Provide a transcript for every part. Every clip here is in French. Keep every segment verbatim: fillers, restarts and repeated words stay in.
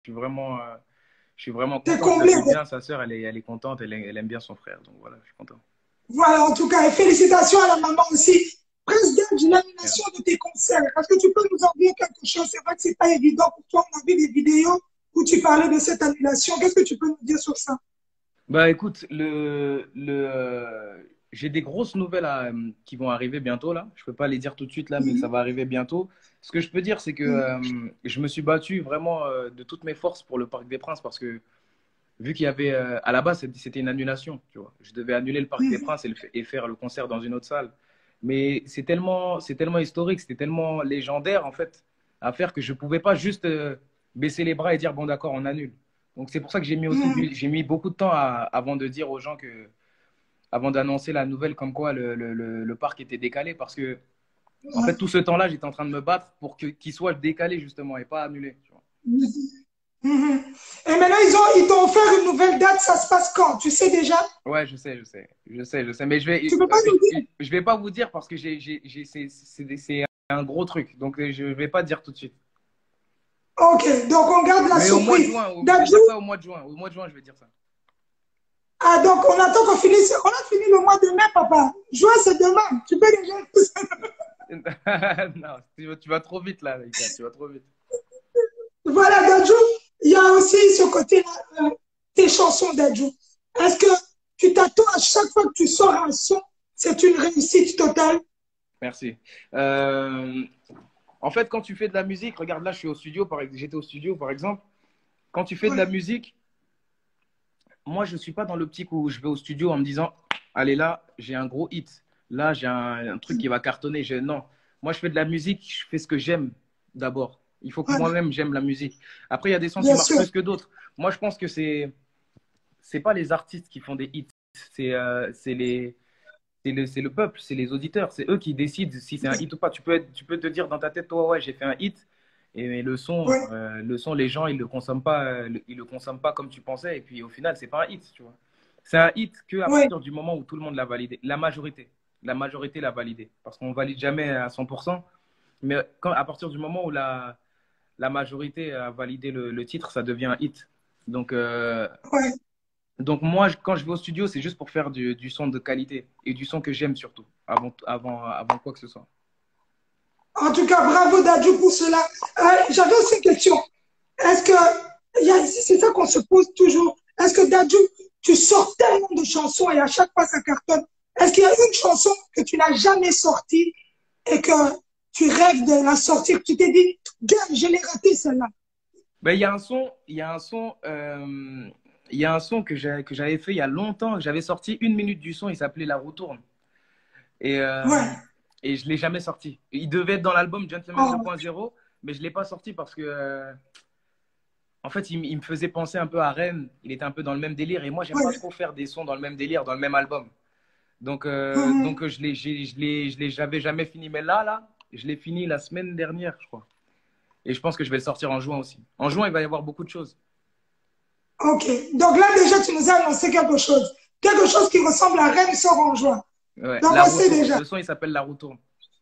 suis vraiment, euh, je suis vraiment T'es content. Ça comblé. fait bien. Sa sœur, elle est, elle est contente. Elle, elle aime bien son frère. Donc voilà, je suis content. Voilà, en tout cas, et félicitations à la maman aussi. Prince Dodge, l'annulation Merci. de tes concerts. Est-ce que tu peux nous en dire quelque chose? C'est vrai que c'est pas évident pour toi. On a vu des vidéos où tu parlais de cette annulation. Qu'est-ce que tu peux nous dire sur ça? Bah écoute, le, le, euh, j'ai des grosses nouvelles à, euh, qui vont arriver bientôt là. Je peux pas les dire tout de suite là, mais ça Mhm, va arriver bientôt. Ce que je peux dire, c'est que mhm, euh, je me suis battu vraiment euh, de toutes mes forces pour le Parc des Princes parce que vu qu'il y avait, euh, à la base, c'était c'était une annulation, tu vois. Je devais annuler le Parc des mhm. Princes et, le, et faire le concert dans une autre salle. Mais c'est tellement, c'est tellement historique, c'était tellement légendaire en fait à faire que je pouvais pas juste euh, baisser les bras et dire bon d'accord, on annule. Donc c'est pour ça que j'ai mis aussi Mhm. du- j'ai mis beaucoup de temps à- avant de dire aux gens que avant d'annoncer la nouvelle comme quoi le, le, le, le parc était décalé parce que en fait tout ce temps-là j'étais en train de me battre pour que qu'il soit décalé justement et pas annulé. Tu vois. Mhm. Et maintenant, ils ont, ils t'ont offert une nouvelle date. Ça se passe quand? Tu sais déjà? Ouais, je sais, je sais, je sais, je sais, mais je vais Tu peux pas euh, nous je, dire? je vais pas vous dire parce que j'ai j'ai j'ai- c'est c'est c'est un gros truc donc euh, je vais pas dire tout de suite. Ok, donc on garde la Mais au mois de surprise. juin, je vais Dadju, dire ça au mois de juin, au mois de juin je vais dire ça. ah, donc on attend qu'on finisse. On a fini le mois de mai, papa. Juin, c'est demain. Tu peux déjà. Non, tu vas, tu vas trop vite là, Ika, tu vas trop vite. Voilà, Dadju, il y a aussi ce côté-là, euh, tes chansons, Dadju. Est-ce que tu t'attends à chaque fois que tu sors un son, c'est une réussite totale? Merci. Euh, En fait, quand tu fais de la musique, regarde là, je suis au studio, par ex- j'étais au studio par exemple. Quand tu fais de la Ouais, musique, moi je suis pas dans l'optique où je vais au studio en me disant, allez là, j'ai un gros hit, là j'ai un, un truc qui va cartonner. Je, non, moi je fais de la musique, je fais ce que j'aime d'abord. Il faut que ouais, moi-même j'aime la musique. Après, il y a des sons qui bien marchent sûr. plus que d'autres. Moi, je pense que c'est c'est pas les artistes qui font des hits, c'est euh, c'est les c'est le, c'est le peuple, c'est les auditeurs, c'est eux qui décident si c'est un hit ou pas. Tu peux, être- tu peux te dire dans ta tête, toi, ouais, j'ai fait un hit, et le son, Ouais, euh, le son, les gens, ils le consomment pas, euh, le- ils le consomment pas comme tu pensais, et puis au final, c'est pas un hit, tu vois. C'est un hit que à ouais. partir du moment où tout le monde l'a validé, la majorité, la majorité l'a validé, parce qu'on valide jamais à cent pour cent, mais quand, à partir du moment où la, la majorité a validé le, le titre, ça devient un hit. Donc, euh, Ouais. donc moi, quand je vais au studio, c'est juste pour faire du, du son de qualité et du son que j'aime surtout, avant, avant, avant quoi que ce soit. En tout cas, bravo Dadju pour cela. Euh, J'avais aussi une question. Est-ce que, il y a- c'est ça qu'on se pose toujours. Est-ce que Dadju, tu sors tellement de chansons et à chaque fois ça cartonne. Est-ce qu'il y a une chanson que tu n'as jamais sortie et que tu rêves de la sortir? Tu t'es dit, gars, je l'ai raté celle-là. Ben, il y a un son, il y a un son, euh, il y a un son que j'ai- que j'avais fait il y a longtemps. J'avais sorti une minute du son, il s'appelait La roue tourne. Et, euh, Ouais. et je ne l'ai jamais sorti. Il devait être dans l'album Gentleman Oh, deux point zéro, mais je ne l'ai pas sorti parce que, euh, en fait, il, il me faisait penser un peu à Rennes. Il était un peu dans le même délire. Et moi, j'aime pas ouais. trop faire des sons dans le même délire, dans le même album. Donc, euh, Mhm. donc je l'ai, j'ai- je l'ai, je l'ai, j'avais jamais fini. Mais là, là, je l'ai fini la semaine dernière, je crois. Et je pense que je vais le sortir en juin aussi. En juin, il va y avoir beaucoup de choses. Ok. Donc là, déjà, tu nous as annoncé quelque chose. Quelque chose qui ressemble à Rennes sort en juin. Ouais, Donc la on roue sait tourne. déjà. Le son, il s'appelle La roue tourne.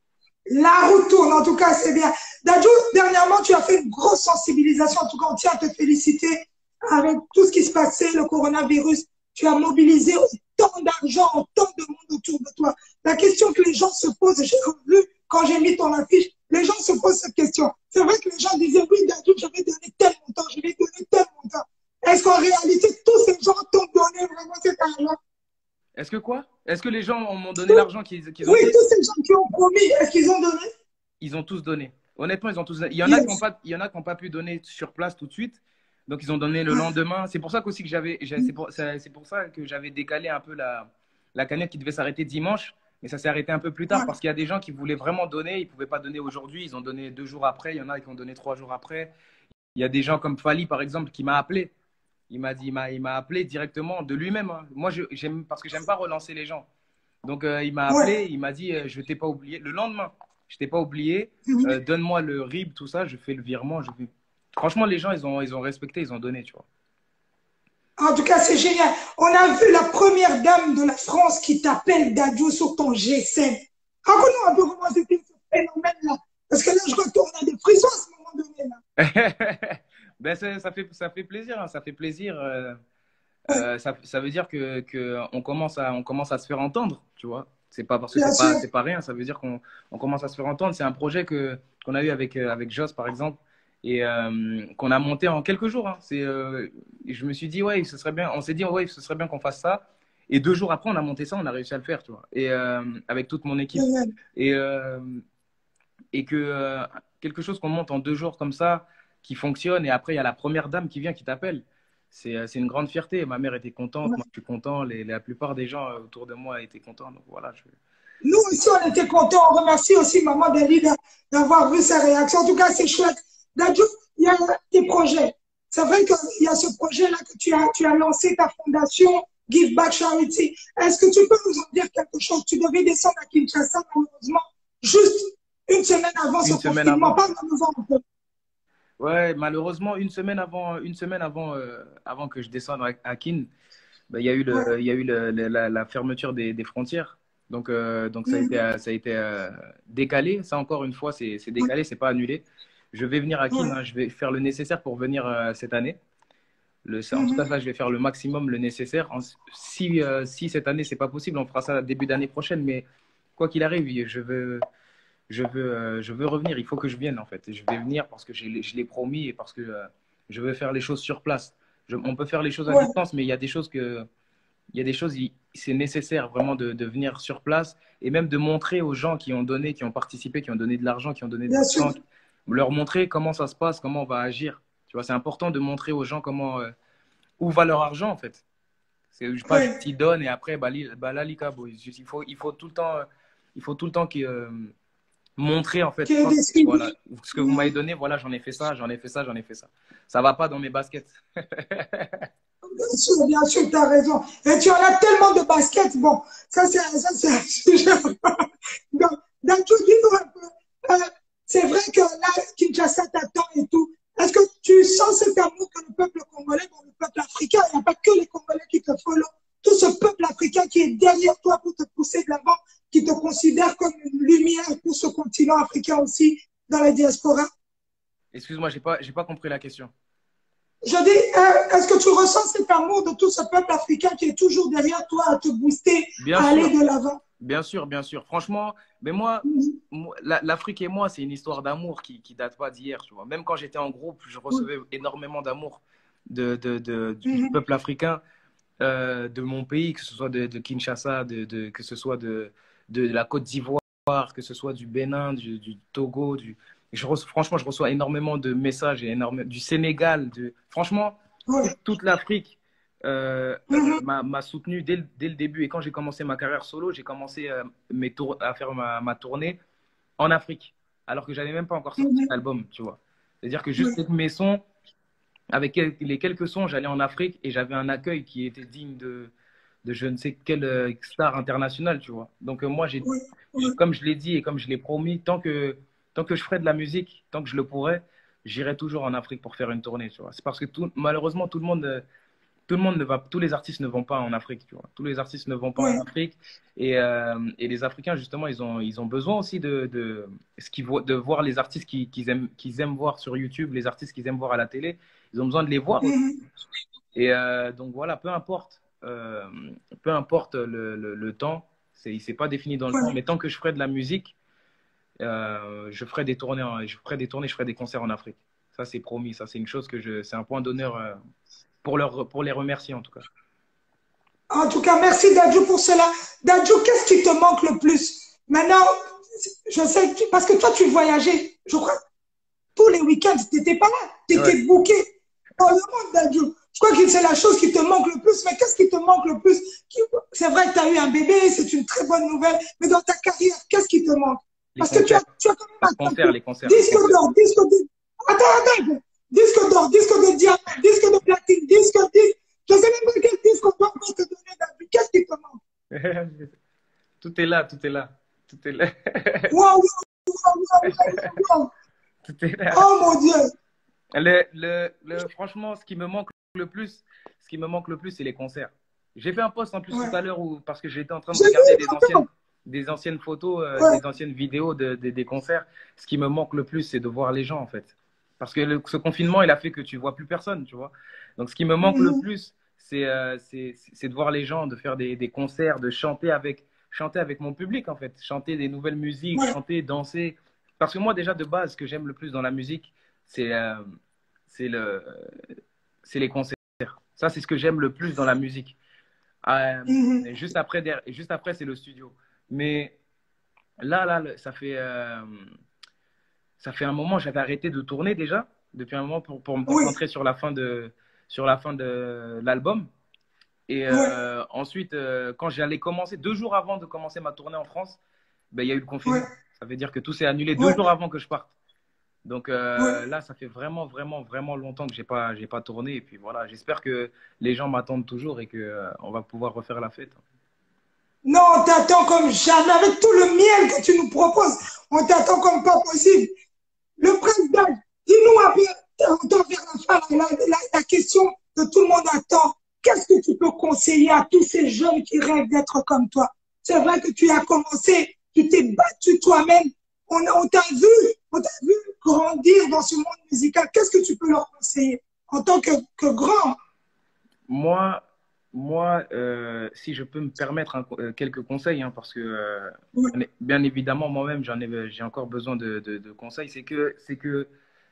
La route tourne, en tout cas, c'est bien. Dadju, dernièrement, tu as fait une grosse sensibilisation. En tout cas, on tient à te féliciter avec tout ce qui se passait, le coronavirus. Tu as mobilisé autant d'argent, autant de monde autour de toi. La question que les gens se posent, j'ai vu quand j'ai mis ton affiche, les gens se posent cette question. C'est vrai que les gens disaient, oui, Dadju, je vais donner tel montant, je vais donner tel montant. Est-ce qu'en réalité, tous ces gens t'ont donné vraiment cet argent? Est-ce que quoi? Est-ce que les gens m'ont donné l'argent qu'ils qu'ils ont Oui, dit? tous ces gens qui ont promis, est-ce qu'ils ont donné? Ils ont tous donné. Honnêtement, ils ont tous donné. Il y en a qui n'ont Yes. pas, il y en a qui ont pas pu donner sur place tout de suite. Donc, ils ont donné le Ouais. lendemain. C'est pour ça qu'aussi que j'avais, c'est pour, c'est pour ça que j'avais décalé un peu la, la cagnotte qui devait s'arrêter dimanche. Mais ça s'est arrêté un peu plus tard Ouais. parce qu'il y a des gens qui voulaient vraiment donner. Ils ne pouvaient pas donner aujourd'hui. Ils ont donné deux jours après. Il y en a qui ont donné trois jours après. Il y a des gens comme Fali, par exemple, qui m'a appelé. Il m'a dit, il m'a, il m'a appelé directement de lui-même, hein. Moi, je, j'aime, parce que j'aime pas relancer les gens. Donc, euh, il m'a Ouais. appelé, il m'a dit, euh, je t'ai pas oublié. Le lendemain, je t'ai pas oublié. Euh, Mhm. donne-moi le R I B, tout ça. Je fais le virement. Je fais... Franchement, les gens, ils ont, ils ont respecté, ils ont donné, tu vois. En tout cas, c'est génial. On a vu la première dame de la France qui t'appelle Dadju sur ton G cinq. Raconte-nous un peu comment c'était ce phénomène-là. Parce que là, je crois qu'on a des frissons à ce moment donné. Là. Ben, ça, ça fait, ça fait plaisir, hein, ça fait plaisir. euh, euh, ça, ça veut dire que, que on commence à, on commence à se faire entendre, tu vois. C'est pas parce que Bien c'est sûr. pas, c'est pas rien, ça veut dire qu'on on commence à se faire entendre. C'est un projet que, qu'on a eu avec, euh, avec Joss, par exemple, et euh, qu'on a monté en quelques jours. Hein. C'est, euh, je me suis dit, ouais, ce serait bien, on s'est dit, ouais, ce serait bien qu'on fasse ça. Et deux jours après, on a monté ça, on a réussi à le faire, tu vois. Et euh, avec toute mon équipe. Génial. Et, euh, et que euh, quelque chose qu'on monte en deux jours comme ça, qui fonctionne, et après, il y a la première dame qui vient, qui t'appelle. C'est euh, c'est une grande fierté. Ma mère était contente, moi je suis content, les, la plupart des gens euh, autour de moi étaient contents. Donc voilà, je... Nous aussi, on était contents. On remercie aussi Maman Dali d'avoir vu sa réaction. En tout cas, c'est chouette. Dadju, il y a des projets. C'est vrai qu'il y a ce projet-là que tu as, tu as lancé, ta fondation Give Back Charity. Est-ce que tu peux nous en dire quelque chose? Tu devais descendre à Kinshasa, malheureusement, juste une semaine avant ce Une semaine confinement. avant. Parle-nous un peu. Ouais, malheureusement, une semaine avant, une semaine avant, euh, avant que je descende à, à Kin, bah, il y a eu, Ouais. le, il y a eu le, le- la, la fermeture des, des frontières. Donc, euh, donc ça a été, Mhm. euh, ça a été euh, décalé. Ça, encore une fois, c'est c'est Ouais. décalé, c'est pas annulé. Je vais venir à Kin, Ouais. hein, je vais faire le nécessaire pour venir euh, cette année. Le, ça- en tout cas, Mhm. ça, je vais faire le maximum, le nécessaire. En- si, euh, si cette année, c'est pas possible, on fera ça début d'année prochaine. Mais quoi qu'il arrive, je veux, je veux, euh, je veux revenir. Il faut que je vienne, en fait. Et je vais venir parce que j'ai- je l'ai promis et parce que euh, je veux faire les choses sur place. Je- on peut faire les choses à Ouais. distance, mais il y a des choses que, il y a des choses, il- c'est nécessaire vraiment de, de venir sur place et même de montrer aux gens qui ont donné, qui ont participé, qui ont donné de l'argent, qui ont donné du Bien sûr. temps, leur montrer comment ça se passe, comment on va agir. Tu vois, c'est important de montrer aux gens comment, euh, où va leur argent, en fait. C'est pas juste Ouais. ils donnent et après, bah, li- bah, là, Lika, bon, il faut, il faut tout le temps, euh, il faut tout le temps qu'ils, euh, montrer, en fait, Qui est quand- décidé. voilà, ce que vous m'avez donné, voilà, j'en ai fait ça, j'en ai fait ça, j'en ai fait ça. Ça va pas dans mes baskets. Bien sûr, bien sûr, tu as raison. Et tu en as tellement de baskets. Bon, ça, c'est ça, c'est un sujet. Donc, dans tout, dis-nous un peu. Euh, c'est vrai que là, Kinshasa t'attend et tout. Est-ce que tu sens cet amour que le peuple congolais, bon, le peuple africain, il n'y a pas que les Congolais qui te follow, tout ce peuple africain qui est derrière toi pour te pousser de l'avant, qui te considère comme une lumière pour ce continent africain aussi dans la diaspora? Excuse-moi, j'ai pas, j'ai pas compris la question. Je dis, euh, est-ce que tu ressens cet amour de tout ce peuple africain qui est toujours derrière toi à te booster, Bien à aller sûr, de l'avant? bien sûr, bien sûr. Franchement, mais moi, Mhm. moi, la- l'Afrique et moi, c'est une histoire d'amour qui, qui date pas d'hier, tu vois. Même quand j'étais en groupe, je Oui. recevais énormément d'amour de, de, de- du du Mhm. peuple africain, euh, de mon pays, que ce soit de, de Kinshasa, de, de- que ce soit de, de la Côte d'Ivoire, que ce soit du Bénin, du, du Togo, du... Je reçois- franchement, je reçois énormément de messages et énormément du Sénégal, de... franchement, Oui. toute, toute l'Afrique euh, euh, Mhm. m'a m'a soutenu dès, le- dès le début. Et quand j'ai commencé ma carrière solo, j'ai commencé euh, mes tour- à faire ma, ma tournée en Afrique, alors que j'avais même pas encore sorti Mhm. d'album, tu vois. C'est-à-dire que juste Oui. avec mes sons, avec quel- les quelques sons, j'allais en Afrique et j'avais un accueil qui était digne de, de je ne sais quelle euh, star internationale, tu vois. Donc euh, moi, j'ai, Oui. j'- Oui. comme je l'ai dit et comme je l'ai promis, tant que, tant que je ferai de la musique, tant que je le pourrai, j'irai toujours en Afrique pour faire une tournée, tu vois. C'est parce que tout, malheureusement, tout le monde, euh, tout le monde ne va, tous les artistes ne vont pas en Afrique, tu vois. Tous les artistes ne vont pas en Oui. Afrique et, euh, et les Africains, justement, ils ont, ils ont besoin aussi de, de, ce qu'ils voient- de voir les artistes qu'ils qu'ils aiment, qu'ils aiment voir sur YouTube, les artistes qu'ils aiment voir à la télé. Ils ont besoin de les voir aussi. Mhm. Et euh, donc voilà, peu importe, euh, peu importe le, le, le temps, c'est, il s'est pas défini dans le temps, Oui. mais tant que je ferai de la musique, euh, je ferai des tournées, en- je ferai des tournées, je ferai des concerts en Afrique. Ça, c'est promis. Ça, c'est une chose que je, c'est un point d'honneur euh, pour leur, pour les remercier en tout cas. En tout cas, merci Dadju pour cela. Dadju, qu'est-ce qui te manque le plus? Maintenant, je sais, que tu- parce que toi, tu voyageais, je crois, tous les week-ends, tu n'étais pas là, tu Ouais. étais booké dans le monde, Dadju. Je crois que c'est la chose qui te manque le plus, mais qu'est-ce qui te manque le plus? C'est vrai que tu as eu un bébé, c'est une très bonne nouvelle, mais dans ta carrière, qu'est-ce qui te manque? Les Parce que tu concerts, as, tu as quand les même atteint concerts, les concerts, les disque concerts. d'or, disque d'or. Attends, attends, disque d'or, disque de diamant, disque de platine, disque, disque. Je ne sais même pas quel disque on doit te donner, Dadju. Qu'est-ce qui te manque? Tout est là, tout est là, tout est là, Waouh, waouh, waouh, waouh, waouh. tout est là. Oh mon Dieu. Le, le, le, franchement, ce qui me manque le plus, ce qui me manque le plus, c'est les concerts. J'ai fait un post en plus tout Ouais. à l'heure où, parce que j'étais en train de J'ai regarder vu des anciennes, encore. des anciennes photos, euh, Ouais. des anciennes vidéos de, de- des concerts. Ce qui me manque le plus, c'est de voir les gens, en fait. Parce que le, ce confinement, il a fait que tu vois plus personne, tu vois. Donc, ce qui me manque le Mhm. plus, c'est euh, c'est c'est de voir les gens, de faire des, des concerts, de chanter avec, chanter avec mon public, en fait. Chanter des nouvelles musiques, Ouais. chanter, danser. Parce que moi, déjà, de base, ce que j'aime le plus dans la musique, c'est euh, c'est le, c'est les concerts. Ça, c'est ce que j'aime le plus dans la musique. Euh, Mhm. juste après, der- juste après c'est le studio. Mais là, là, le- ça fait, euh, ça fait un moment, j'avais arrêté de tourner déjà, depuis un moment, pour, pour me Oui, concentrer sur la fin de, sur la fin de l'album. Et oui, euh, ensuite, euh, quand j'allais commencer, deux jours avant de commencer ma tournée en France, ben, il y a eu le oui, confinement. Ça veut dire que tout s'est annulé deux oui, jours avant que je parte. Donc oui. euh, là, ça fait vraiment, vraiment, vraiment longtemps que j'ai pas, j'ai pas tourné. Et puis voilà, j'espère que les gens m'attendent toujours et que euh, on va pouvoir refaire la fête. Non, on t'attend comme jamais, avec tout le miel que tu nous proposes. On t'attend comme pas possible. Le président, dis-nous un peu, on t'a vers la fin, la, la, la question que tout le monde attend. Qu'est-ce que tu peux conseiller à tous ces jeunes qui rêvent d'être comme toi? C'est vrai que tu as commencé, tu t'es battu toi-même. On, on t'a vu, on t'a vu grandir dans ce monde musical. Qu'est-ce que tu peux leur conseiller en tant que, que grand? Moi, moi euh, si je peux me permettre un- euh, quelques conseils, hein, parce que euh, Oui, bien bien évidemment, moi-même, j'en ai, j'ai encore besoin de, de- de conseils. C'est que, c'est que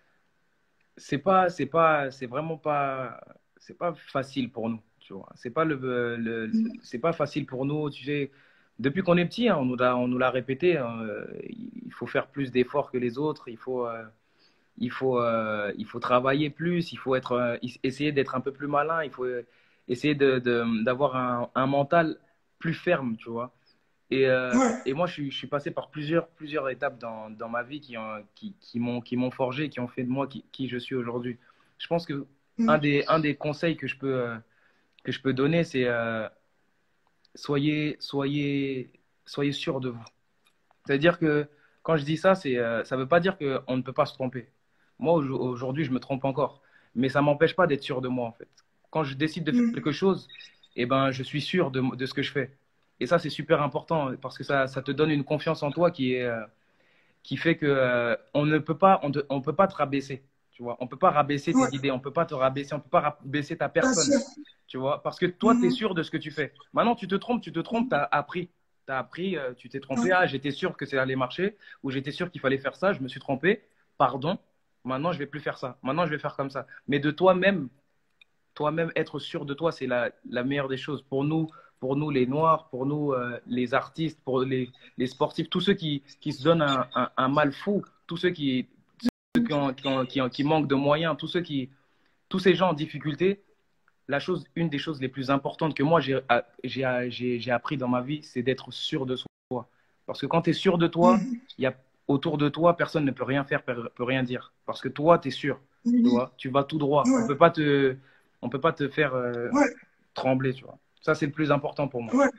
c'est pas, c'est pas, c'est vraiment pas, c'est pas facile pour nous, tu vois. C'est pas le, le- c'est pas facile pour nous, tu sais. Depuis qu'on est petit, hein, on nous l'a, on nous l'a répété, hein, euh, il faut faire plus d'efforts que les autres, il faut, euh, il faut, euh, il faut travailler plus, il faut être, euh, essayer d'être un peu plus malin, il faut euh, essayer de, de- d'avoir un, un mental plus ferme, tu vois. Et, euh, oui, et moi, je suis, je suis passé par plusieurs, plusieurs étapes dans, dans ma vie qui, ont, qui, qui m'ont, qui m'ont forgé, qui ont fait de moi qui, qui je suis aujourd'hui. Je pense que un des, un des conseils que je peux, euh, que je peux donner, c'est euh, soyez, soyez, soyez sûr de vous. C'est-à-dire que quand je dis ça, c'est, euh, ça ne veut pas dire qu'on ne peut pas se tromper. Moi, aujourd'hui, je me trompe encore. Mais ça ne m'empêche pas d'être sûr de moi, en fait. Quand je décide de faire quelque chose, eh ben, je suis sûr de, de ce que je fais. Et ça, c'est super important parce que ça, ça te donne une confiance en toi qui, est, euh, qui fait que euh, on ne peut pas, on, te- on peut pas te rabaisser. Tu vois, on peut pas rabaisser tes oui, idées, on peut pas te rabaisser, on peut pas rabaisser ta bien personne. sûr. Tu vois, parce que toi, tu es Mhm. sûr de ce que tu fais. Maintenant, tu te trompes, tu te trompes, tu as appris. Tu as appris, euh, tu t'es trompé. Ouais. Ah, j'étais sûr que ça allait marcher, ou j'étais sûr qu'il fallait faire ça, je me suis trompé. Pardon. Maintenant, je vais plus faire ça. Maintenant, je vais faire comme ça. Mais de toi-même, toi-même, être sûr de toi, c'est la, la meilleure des choses. Pour nous, pour nous les Noirs, pour nous, euh, les artistes, pour les, les sportifs, tous ceux qui, qui se donnent un, un, un mal fou, tous ceux qui, ceux qui, ont, qui, ont, qui, ont, qui manquent de moyens, tous ceux qui, tous ces gens en difficulté, la chose, une des choses les plus importantes que moi j'ai j'ai j'ai appris dans ma vie, c'est d'être sûr de soi. Parce que quand tu es sûr de toi, Mhm. il y a autour de toi, personne ne peut rien faire, peut peut rien dire. Parce que toi, tu es sûr. Tu Mhm. vois, tu vas tout droit. On Ouais, peut pas te, on peut pas te faire euh, ouais, trembler, tu vois. Ça, c'est le plus important pour moi. ouais.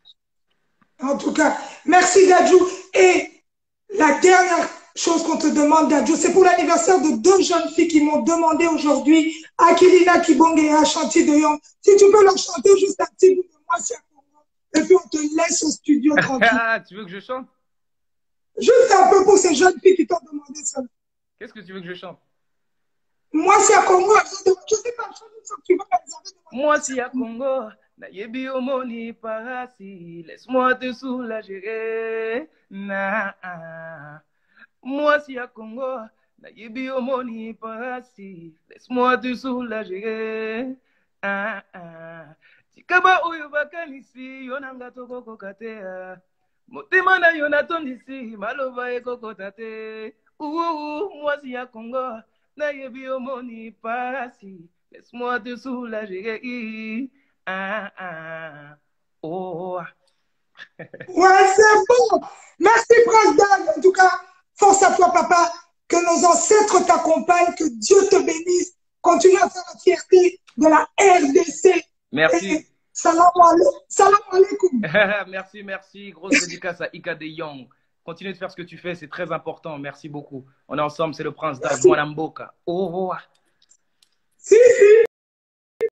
En tout cas, merci Dadju. Et la dernière chose qu'on te demande, Dadju, c'est pour l'anniversaire de deux jeunes filles qui m'ont demandé aujourd'hui, Akilina Kibonge et Ashanti de Young. Si tu peux leur chanter juste un petit bout de moi, c'est un et puis on te laisse au studio tranquille. Tu veux que je chante? Juste un peu pour ces jeunes filles qui t'ont demandé ça. Qu'est-ce que tu veux que je chante? Moi, c'est à Congo. Je sais pas, je tu vas les avez demandé, Moi, mais c'est si à à Congo. Congo, nayebi omoni parasi, laisse-moi te soulager. Na, moi, si à Congo, nayebi omoni parasi, laisse-moi te soulager. Ah, ah. Tikaba oyo bakanisi, yonanga tokoko katea. Motema na yo natondisi, maloba ekokota te. Ouh, moi, si à Congo, nayebi omoni parasi, laisse-moi te soulager. Ah, ah. Oh. Ouais, c'est bon. Merci, Prince Dan. En tout cas, force à toi, papa. Que nos ancêtres t'accompagnent, que Dieu te bénisse. Continue à faire la fierté de la R D C. Merci. Et salam alaikum. Salam alaikum. Merci, merci. Grosse dédicace à Ika de Young. Continue de faire ce que tu fais, c'est très important. Merci beaucoup. On est ensemble, c'est le prince d'Ag, Merci. Mwanamboka. Au revoir. Si, si.